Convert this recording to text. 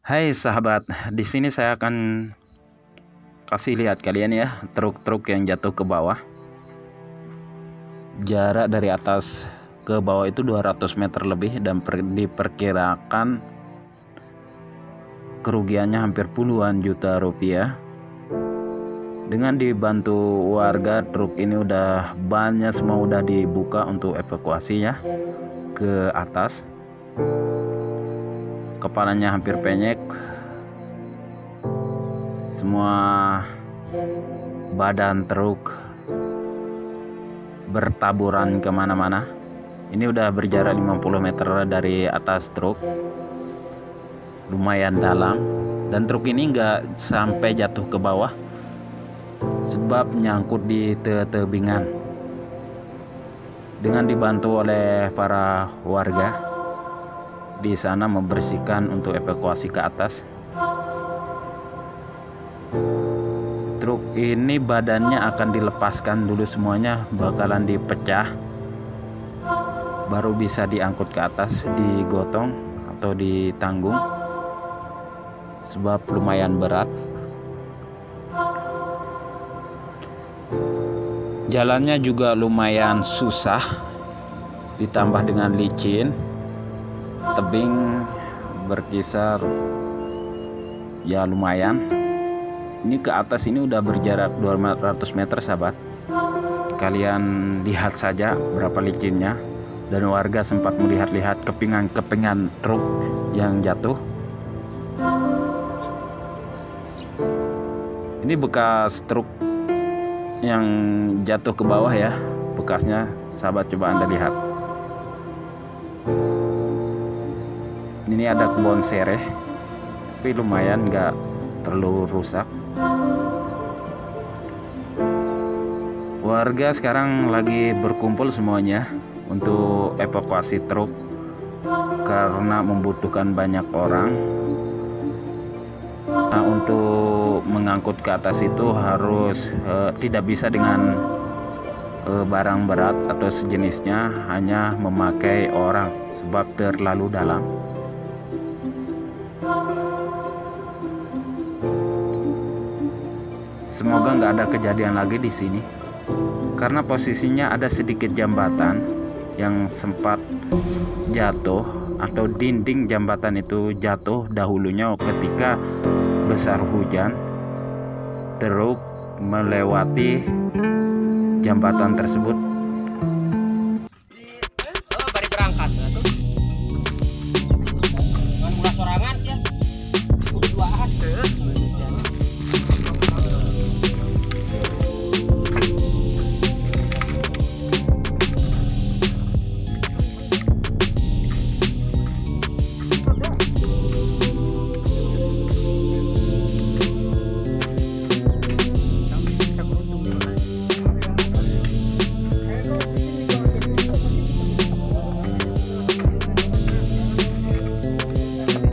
Hai sahabat, di sini saya akan kasih lihat kalian ya truk-truk yang jatuh ke bawah. Jarak dari atas ke bawah itu 200 meter lebih dan diperkirakan kerugiannya hampir puluhan juta rupiah. Dengan dibantu warga, truk ini udah bannya semua udah dibuka untuk evakuasi ya ke atas. Kepalanya hampir penyek, semua badan truk bertaburan kemana-mana. Ini udah berjarak 50 meter dari atas truk, lumayan dalam, dan truk ini nggak sampai jatuh ke bawah sebab nyangkut di tebingan. Dengan dibantu oleh para warga di sana membersihkan untuk evakuasi ke atas. Truk ini badannya akan dilepaskan dulu, semuanya bakalan dipecah, baru bisa diangkut ke atas, digotong atau ditanggung sebab lumayan berat. Jalannya juga lumayan susah, ditambah dengan licin, tebing berkisar ya lumayan. Ini ke atas ini udah berjarak 200 meter sahabat. Kalian lihat saja berapa licinnya, dan warga sempat melihat-lihat kepingan-kepingan truk yang jatuh. Ini bekas truk yang jatuh ke bawah ya, bekasnya sahabat, coba Anda lihat. Ini ada kebun sereh, tapi lumayan nggak terlalu rusak. Warga sekarang lagi berkumpul semuanya untuk evakuasi truk karena membutuhkan banyak orang. Nah, untuk mengangkut ke atas itu harus tidak bisa dengan barang berat atau sejenisnya, hanya memakai orang sebab terlalu dalam. Semoga nggak ada kejadian lagi di sini, karena posisinya ada sedikit jembatan yang sempat jatuh, atau dinding jembatan itu jatuh dahulunya ketika besar hujan. Truk melewati jembatan tersebut